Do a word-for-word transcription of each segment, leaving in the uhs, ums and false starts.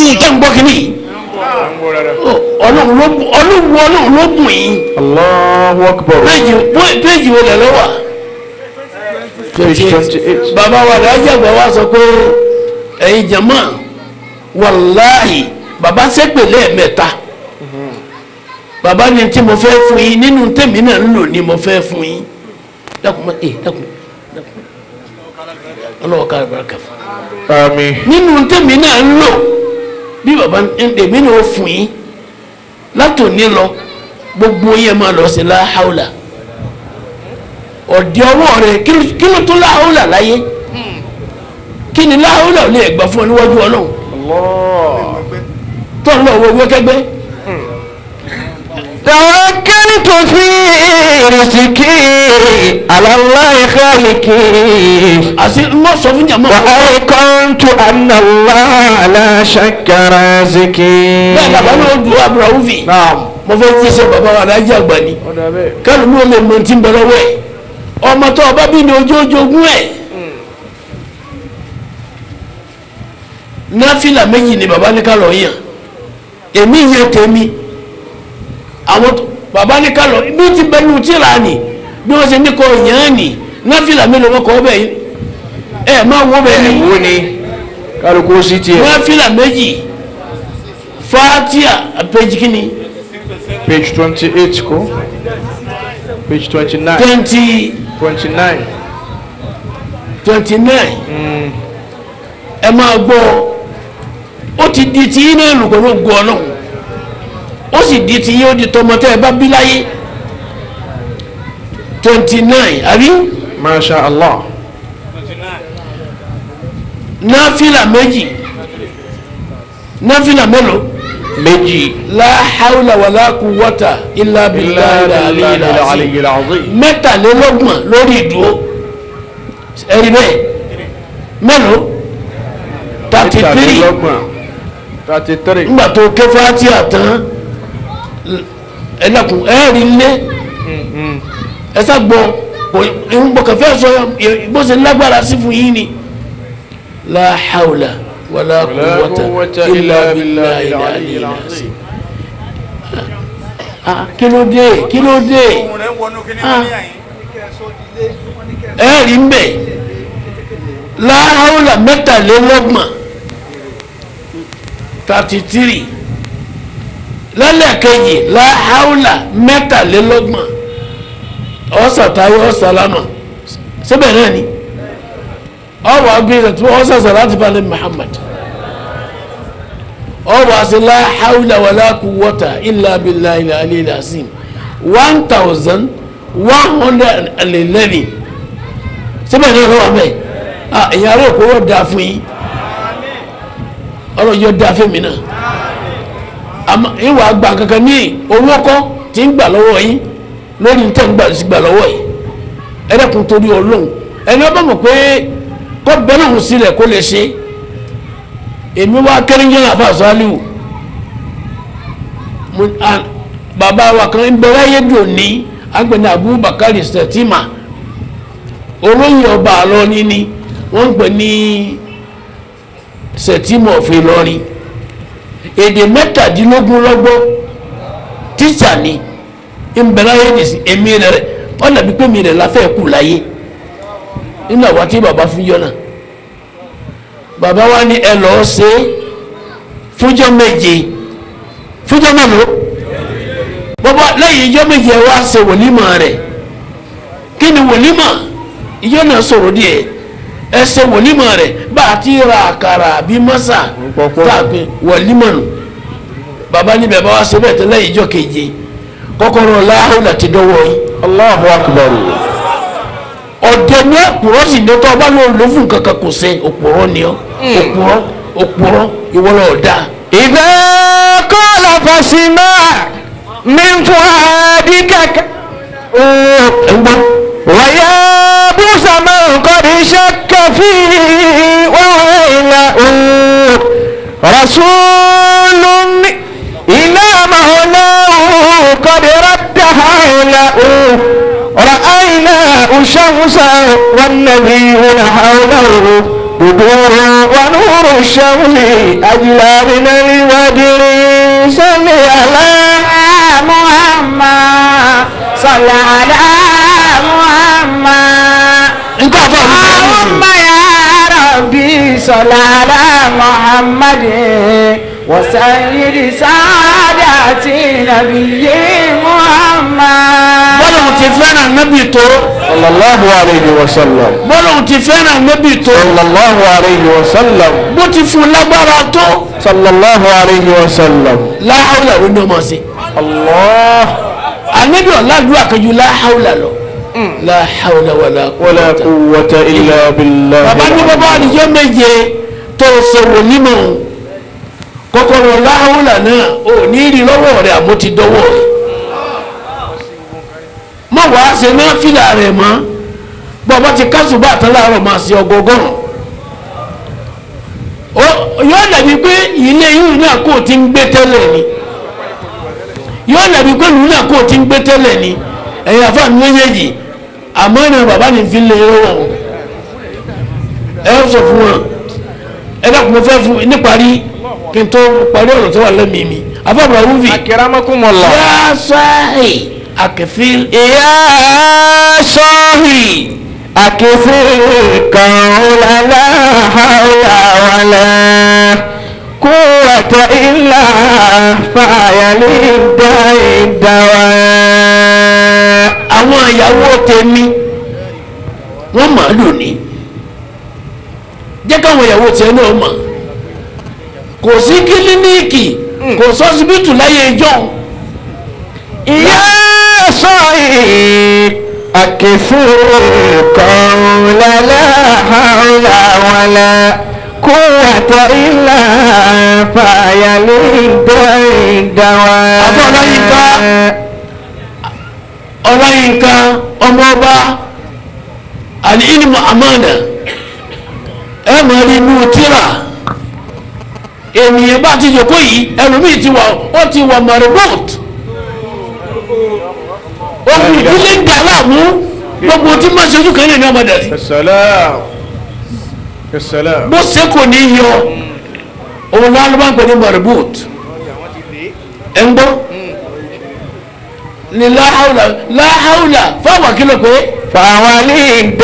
yín kẹ́ ń gbọ́ kínní ọlọ́run ló ọlọ́run ọlọ́run ló bùn yín. Allahu Akbar. péjì péjì wo lẹ̀ lọ́wọ́ Page twenty-eight. bàbá wa dájú àgbà wa sọ pé ẹ̀yin jama wàláhì bàbá ṣépè lẹ́ẹ̀mẹ́ta bàbá ni tí mo fẹ́ fún yín nínú tèmi náà ń lò ní mo fẹ́ fún yín dákun má ẹ dákun dákun ọlọ́wọ́ ká bàrà kàfọ́ Àmín. nínú tèmi náà ń lò bí bàbá èmi náà fún yín látòní lọ gbogbo yẹn máa lọ sí láhàúlà ọ̀dẹ ọwọ́ rẹ̀ kí ló tó láhàúlà láyé kí ni láhàúlà ò lè gbà fún ọ níwájú ọlọ́run tó ń lọ owó owó kẹgbẹ́. توكلت في رزقي على الله خالقي àti mọ sọ fún jàmọ́. وأيقنت أن الله لا شك رازقي. bẹ́ẹ̀ bàbá náà dùn abúráwùfì. نعم. mo fẹ́ jí sẹ́ bàbá wa alájí àgbà ni. kálù mi ò lè mọ tí ń bẹ lọ́wọ́ ẹ̀. ọmọ tó ọba bí ní ojoojogún ẹ̀. náfìlà méjì ni bàbá ní ká lọ yàn. èmi yẹn tèmi. àwọn bàbá ní ká lọ bí ti bẹ nù tíra ni bí wọ́n ṣe ní kọ́ yàn án ni náfìlà mélòó wọn kọ́ bẹ́ẹ̀ ẹ̀ máa wọ́ bẹ́ẹ̀ ni. wo ni kálukú sí tiẹ̀. náfìlà méjì fatia page kini page twenty-eight ko page twenty-nine. twenty twenty-nine. twenty nine ẹ máa gbọ́ ó ti di ti yín náà lù pẹ̀lú ògùn ọlọ́run ó sì di ti yín ó di tọmọtẹ́ ẹ bá bí láyé twenty nine àbí masha allah. náfìlà méjì náfìlà mélòó méjì. la hawla wala quwwata illa billahi al-aliyyil azim aliyyil azim. mẹ́tàlélọ́gbọ̀n lórí ìdúró ẹ̀rí bẹ́ẹ̀ mélòó thirty three thirty three. ńgbà tó ké Fátíhà tán ẹlẹ́kùn ẹ̀rí lé ẹ̀sà gbọ́ ìgbọ̀kànfẹ́ sọ bó ṣe lágbára sí fún yín ni la hawla wala quwwata illa billahi al-aliyyil azim. kí ló dé kí ló dé ẹ̀rí ń bẹ̀ la hawla mẹ́tàlélọ́gbọ̀n thirty three lẹ́lẹ́kẹ̀jì la hawla mẹ́tàlélọ́gbọ̀n ọ̀sàtàyọ̀ ọ̀sàlámà síbẹ̀ náà ni ọwọ́ agbẹ́sẹ̀ tí wọ́n sàṣà láti balẹ̀ Muhammad ọwọ́ àti la hawla wala quwwata illa billahi al-aliyyil azim one thousand one hundred and eleven síbẹ̀ náà lọ́wọ́ mẹ́ ìyàrá òkú yóò dáa fún yín ọlọ́run yóò dáa fún mi náà àmọ́ ìwà àgbà kankan ní owó kọ́ tí ń gbà lọ́wọ́ yín lórí ní tẹ́ ń gbà sí gbà lọ́wọ́ yìí ẹ̀rẹ́kùn torí ọlọ́run ẹni ọba mọ̀ pé kọ́ bẹ́ẹ̀ náà sílẹ̀ kó lè ṣe èmi wá kẹ́rìnjẹ́ náà fà sálíwù bàbá wa kan ń bẹ wáyé dùn ní agbẹ̀ni Abubakar Sẹ̀tìmà olóyè ọba àlọ́ni ni wọ́n ń pè ní Sẹ̀tìmà of Ìlọrin èdè mẹ́tàdínlógún lọ́gbọ́ tíṣà ni ń bẹ láyé nìsí èmi rẹ̀ wọ́n dàbí pé mi rẹ̀ láfẹ́ kù láyé nínú àwọn tí bàbá fún yọ náà bàbá wa ní ẹ lọ́ọ́ ṣe fúnjọ́ méje fúnjọ́ mélòó bàbá lẹ́yìn ìjọ́ méje ẹ wá ṣe wòlímọ̀ rẹ̀ kí ni wòlímọ̀ ìjọ́ náà sọ̀rọ̀ díẹ̀ ẹ ṣe wòlímọ̀ rẹ̀ bá a ti ra àkàrà bí mọ́sà tàbí wòlímọ̀ nù bàbá ní bàbá wa ṣe bẹ́ẹ̀ tẹ́lẹ̀ ìjọ́ keje kọ́kọ́rọ́ láhùn àti dọ́wọ́ yìí. Allahu akbar. ọ̀dẹ̀ ní òpùrọ́ sì ní ọtọ́ ọba lóun ló fún kankan kò sẹ́ òpùrọ́ ni ọ́ òpùrọ́ òpùrọ́ ìwọlọ́ ọ̀dà. idha qala fasma' min fu'adika ẹ̀gbọ́n. wa yabusa man qad shakka fihi wa ila rasulun ila mawlahu qad radda hawlahu رأينا الشمس والنبيون حوله بدور ونور الشمس أجلى من البدر صل على محمد صل على محمد nǹkan àfa mi اللهم يا ربي صل على محمد وسيد سادات نبي محمد bọ́lá òun ti fẹ́ràn nábì tó صلى الله عليه وسلم bọ́lá òun ti fẹ́ràn nábì tó صلى الله عليه وسلم bó ti fún lágbára tó صلى الله عليه وسلم láhàúlà ló ní ọmọ sí الله ànábì ọ̀làdúrà kanjú láhàúlà lọ láhàúlà wàlá ولا قوة إلا بالله bàbá ní bàbá àdìjọ́ méje tó sọ̀rọ̀ nímọ̀ kọ́kọ́rọ́ láhàúlà náà ò ní rí lọ́wọ́ rẹ̀ àmọ́ ti dọ́wọ́ rẹ̀ mọ̀ wá ṣe náà fìlà rẹ̀ mọ́ bọ́ọ̀bá ti kásùbà tán láàárọ̀ máa ṣe ọgọgọ́rùn yóò dàbí pé ilé yìí náà kò ti ń gbé tẹ́lẹ̀ ni yóò dàbí pé ìlú náà kò ti ń gbé tẹ́lẹ̀ ni ẹ̀yin àfáà méjèèjì àmọ́ ìrìn bàbá ní fi lè rọwọ́ ẹ sọ fún wọn ẹ dàpọ̀ mo fẹ́ fún níparí kí n tó parí ọ̀rọ̀ tó wà lẹ́mìí mi àfáà wúvi أكرمكم الله yá sáì àkẹ́fẹ́ يا صاحي أكثر قول لا حول ولا قوة إلا فعلي الدواء àwọn ìyàwó tèmi wọ́n máa lò ní jẹ́ káwọn ìyàwó tèmi náà mọ̀ kò sí kílíníìkì kò sọ́sibítù láyé ìjọ يا صاحي أكثر قول لا حول ولا قوة إلا فعلي الدواء ọláyínká ọmọọba àlìínímọ̀ àmàna ẹ máa rí inú tíra ènìyàn bá ti jòkó yìí ẹlòmíì ti wà ó ti wà maribot ohun ìdílé ń dà láàmú gbogbo tí máa ṣojú kan ní ọmọdé rí السلام السلام bó ṣe kò ní yọ òun náà ló bá ń pè ní maribot ẹ ń gbọ́ ni láhàúlà láhàúlà fáwọn kìlọ̀ pé فعلي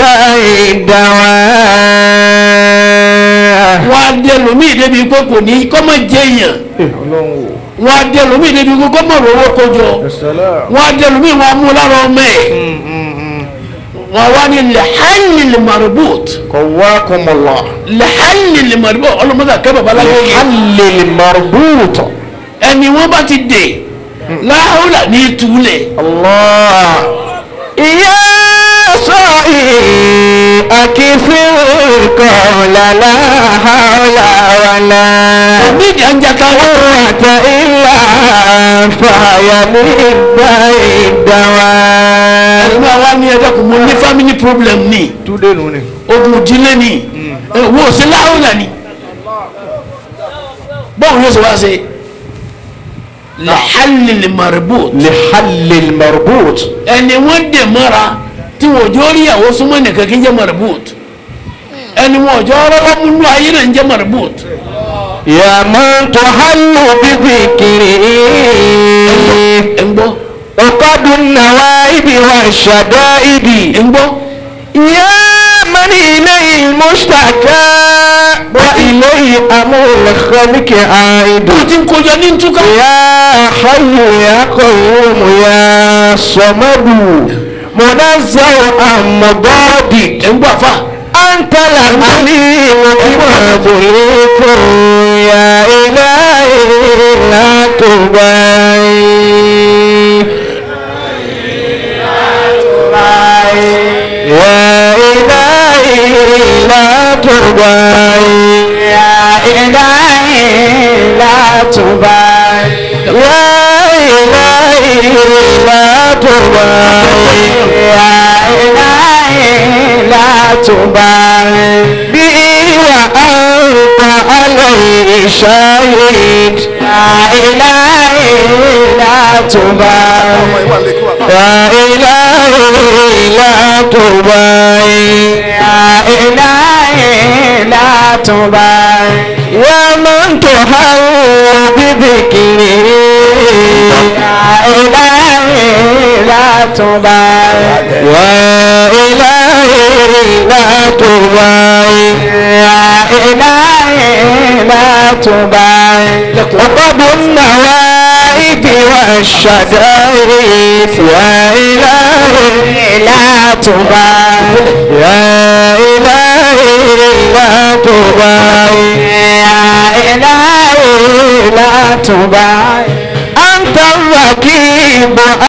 الدواء wọ́n á dé lómii débi pé kò ní kọ́mọ jẹ́yàn wọ́n á dé lómii débi pé kọ́mọ rówó kójọ السلام wọ́n á dé lómii wọ́n á mú lára ọmọ ẹ̀ wọ́n wá ní lẹ́hánì lè maribot قواكم الله lẹ́hánì lè maribot ọlọ́mọdé akẹ́ babaláwo yẹ حل المربوط ẹni wọ́n bá ti dé láhàúlà ní ìtúlẹ̀ الله يا صاحي أكثر قول لا حول ولا ní ìdí àǹjàká قوة إلا فعلي الدواء ẹ̀rọ àwa ní ẹ̀dá kò mọ ní family problem ní túdé nù ni. ogun ìdílé ní wo sí láhàúlà ní báwo yóò ṣe wá ṣe lẹ́hánì lè maribot لحل المربوط ẹni wọ́n dè mọ́ra tí wọ́n jọ rí ìyàwó súnmọ́ nìkan kí ń jẹ́ maribot ẹni wọ́n jọ rọ́rọ́ múnú ayé náà ń jẹ́ maribot يا من تحل بذكره ẹ̀ ń gbọ́ عقد النوائب والشدائد ẹ̀ ń gbọ́ يا من إليه المشتكى وإليه أمر الخلق عائد tó ti ń kojọ ní ntúkà يا حي يا قيوم يا صمد منزه عن مضاد ẹ̀ ń gbọ́ àfà أنت العليم بما ظلمت يا إلهي لا تبالي يا إلهي لا تبالي يا إلهي لا تبالي يا إلهي لا تبالي يا إلهي لا تبالي بي وأنت عليه شهيد يا إلهي لا تبالي يا إلهي لا تبالي يا إلهي إلهي لا تبالي يا من تحل بذكري يا إلهي لا تبالي يا إلهي لا تبالي يا إلهي لا تبالي عقب النوائب والشدائد يا إلهي لا تبالي يا إلهي لا تبالي يا إلهي لا تبالي أنت الرقيب